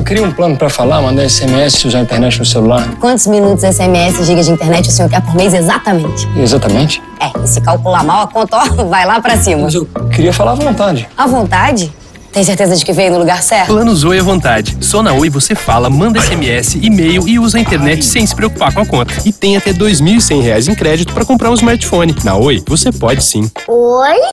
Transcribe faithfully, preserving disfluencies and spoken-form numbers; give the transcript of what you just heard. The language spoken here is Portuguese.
queria um plano pra falar, mandar S M S e usar a internet no celular. Quantos minutos, S M S e gigas de internet o senhor quer por mês exatamente? Exatamente? É, e se calcular mal, a conta ó, vai lá pra cima. Mas eu queria falar à vontade. À vontade? Tem certeza de que veio no lugar certo? Planos Oi à vontade. Só na Oi você fala, manda S M S, e-mail e usa a internet sem se preocupar com a conta. E tem até dois mil e cem reais em crédito para comprar um smartphone. Na Oi, você pode sim. Oi?